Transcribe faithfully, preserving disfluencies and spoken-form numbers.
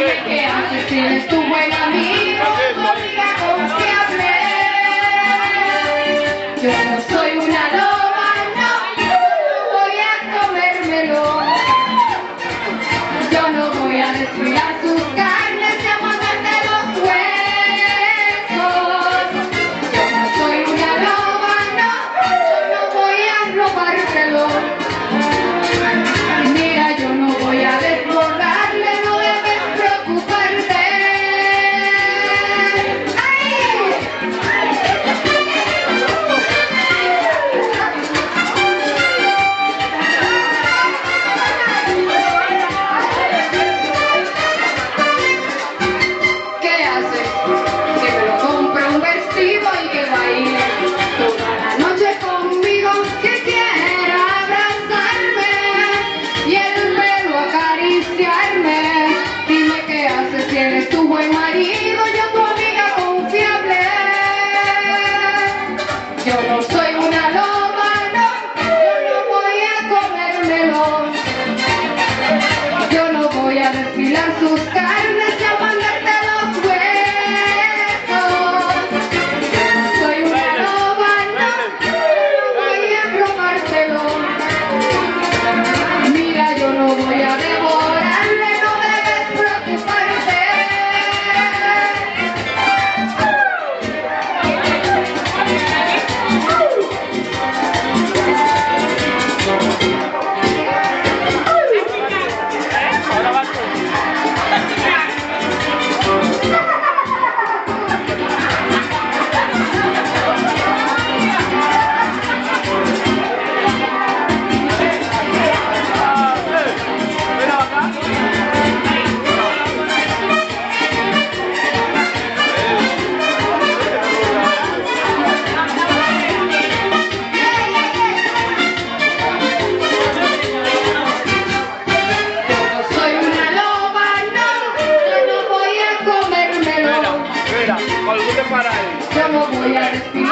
Dime qué haces, si eres tu buen amigo, tu amiga confiable. Yo no soy una loba, no, no voy a comérmelo. Yo no voy a desfilar sus carnes y a mandarte los huesos. Yo no soy una loba, no, yo no voy a robártelo. Mira, yo no voy a desbordarle, no debes preocuparte. ¡Ay! ¿Qué haces? Que me lo compre un vestido y que baile toda la noche conmigo, que quiera abrazarme y el pelo acariciarme. Dime qué haces, si eres tu buen marido, yo tu amiga confiable. Yo no soy una loba, no, yo no voy a comérmelo. Yo no voy a desfilar sus carnes y a mandarte los huesos. Yo no soy una loba, no, yo no voy a robártelo. Mira, yo no voy a devorarle, no debes preocuparte. Yo no voy a respirar.